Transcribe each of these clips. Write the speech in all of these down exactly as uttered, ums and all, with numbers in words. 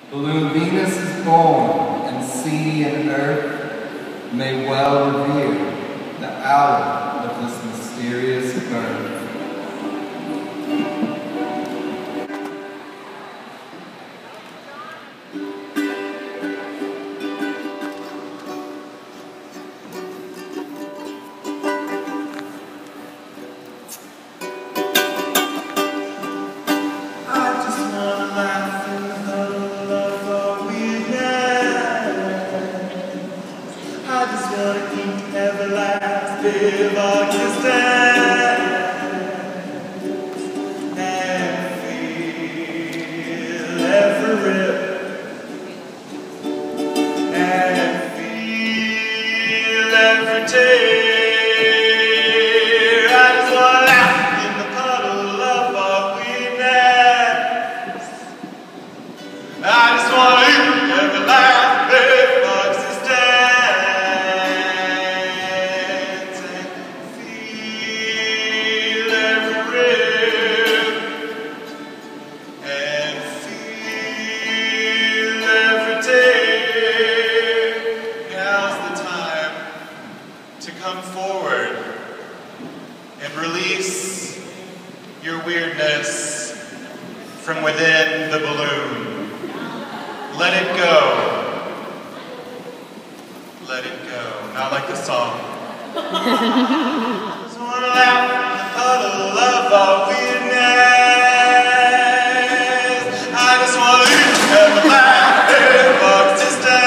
Balloon Venus is born, and sea and earth may well revere the hour of this mysterious birth. Everlasting existence and feel every rip and feel every tear. I just want to laugh in the puddle of our weakness. I just want to eat every last bit of existence. Come forward and release your weirdness from within the balloon. Let it go. Let it go. Not like the song. Just wanna laugh in the puddle of our weirdness. I just wanna eat every last bit of existence.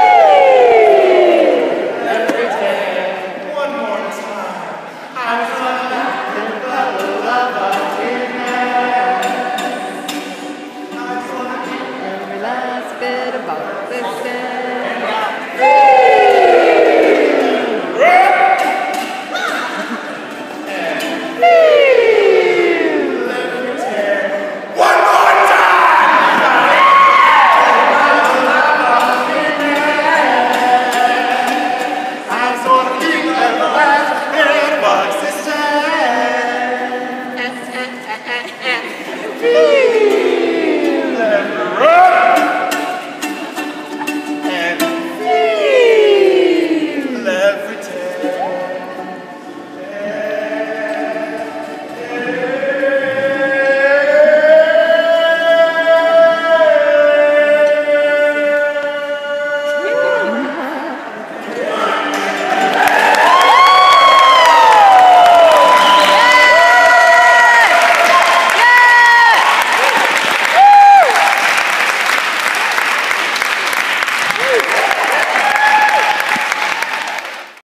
I'm